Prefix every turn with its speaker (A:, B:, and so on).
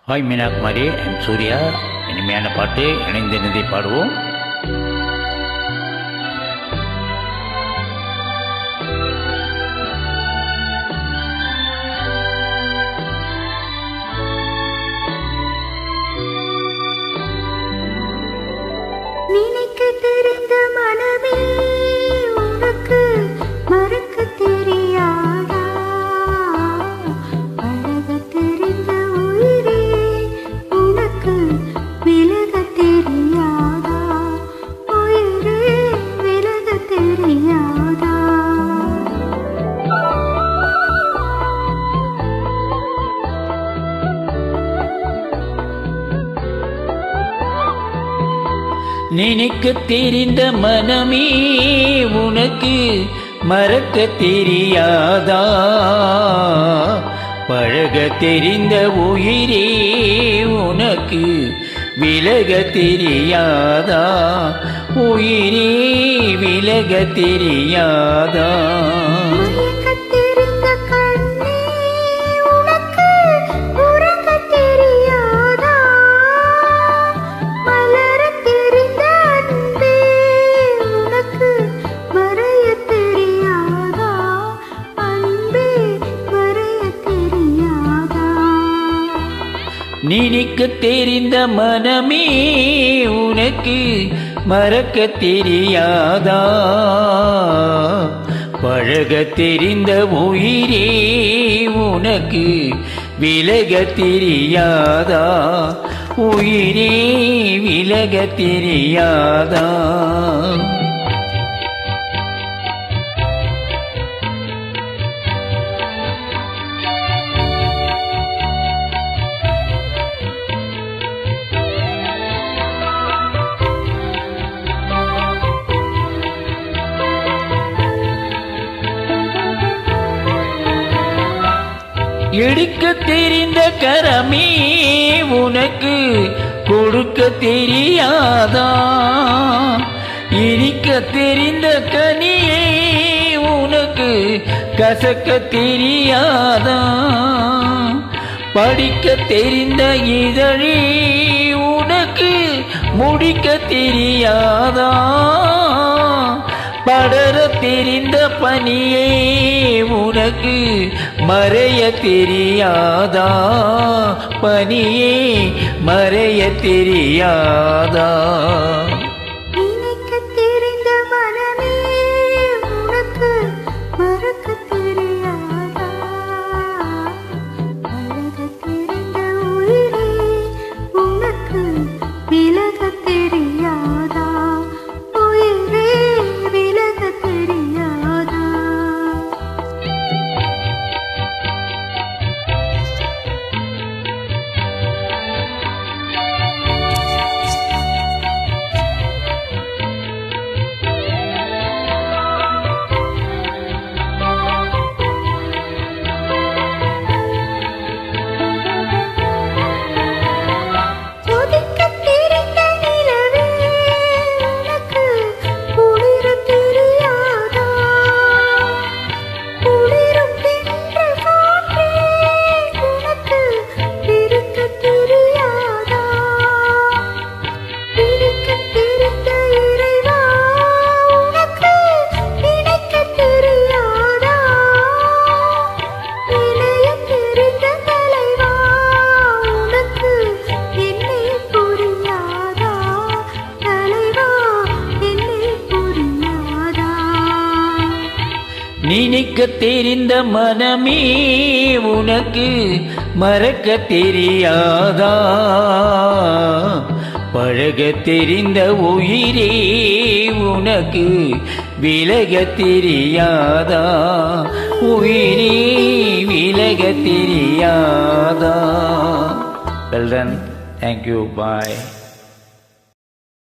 A: Hi Meenakumari, I'm Surya. இனிமையான பாட்டு இணைந்திருந்ததை பாடுவோம்.
B: நினைக்க தெரிந்த மனமே உனக்கு மறக்க தெரியாதா? பழக தெரிந்த உயிரே உனக்கு விலக தெரியாதா? உயிரே விலக தெரியாதா?
A: நினைக்க தெரிந்த மனமே உனக்கு மறக்க தெரியாதா? பழக தெரிந்த உயிரே உனக்கு விலக தெரியாதா? உயிரே விலக தெரியாதா?
B: மயக்க தெரிந்த கண்ணே உனக்கு உறங்க தெரியாதா? மலர தெரிந்த அன்பே உனக்கு மறைய தெரியாதா? அன்பே மறைய தெரியாதா?
A: நினைக்க தெரிந்த மனமே உனக்கு மறக்க தெரியாதா? பழக தெரிந்த உயிரே உனக்கு விலக தெரியாதா? உயிரே விலக தெரியாதா? எடுக்க தெரிந்த கரமே உனக்கு கொடுக்க தெரியாதா? இனிக்க தெரிந்த கனியே உனக்கு கசக்க தெரியாதா? படிக்க தெரிந்த இதழே உனக்கு முடிக்க தெரியாதா? படர தெரிந்த பனியே உனக்கு மறைய தெரியாதா? பனியே மறைய தெரியாதா?
B: நினைக்க தெரிந்த மனமே உனக்கு மறக்க தெரியாதா? பழக தெரிந்த உயிரே உனக்கு விலக தெரியாதா? உயிரே விலக தெரியாதா? கொதிக்க தெரிந்த நிலவே உனக்கு குளிர தெரியாதா? குளிரும் தென்ற காற்றே உனக்கு இருக்க தெரியாதா? பிரிக்க தெரிந்த இறைவா உனக்கு இணைக்க தெரியாதா? இணைய தெரிந்த தலைவா உனக்கு என்னை புரியாதா? தலைவா என்னை புரியாதா?
A: நினைக்க தெரிந்த மனமே உனக்கு மறக்க தெரியாதா? பழக தெரிந்த உயிரே உனக்கு விலக தெரியாதா? உயிரே விலக தெரியாதா? Well done. Thank you. Bye.